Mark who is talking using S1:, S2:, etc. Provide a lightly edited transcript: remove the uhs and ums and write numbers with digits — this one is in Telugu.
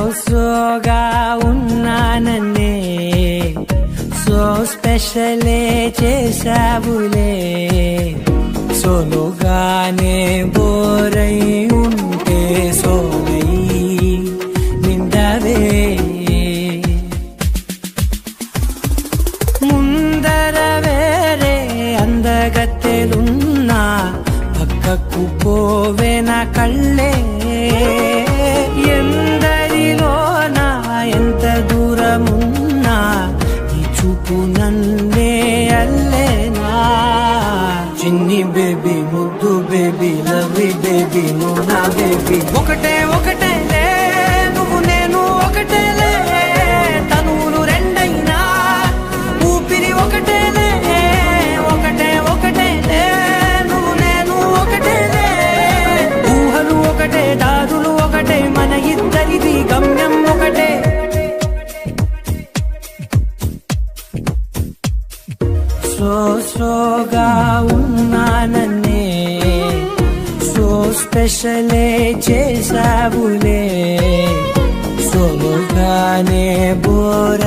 S1: సోగా ఉన్నానన్నే సో స్పెషలే చేసావులే సోలోగానే బోరై ఉంటే సోలై నిండవే ముందర వేరే అందగత్తెలున్నా పక్కకు పోవే నా కళ్ళే ఎందరిలోనా ఎంత దూరమున్నా ఈ చూపు నన్నే అల్లేనా చిన్ని బేబీ ముద్దు బేబీ లవ్లీ బేబీ నువ్వు నా బేబీ ఒకటే ఒకటేలే నువ్వు నేను ఒకటేలే తనువులు రెండైనా ఊపిరి ఒకటేలే ఒకటే ఒకటేలే నువ్వు నేను ఒకటేలే ఊహలు ఒకటే దారులు ఒకటే మన ఇద్దరిది గమ్యం ఒకటే సోగా ఉన్నానన్నే సో స్పెషలే చేసావులే సోలోగానే బోర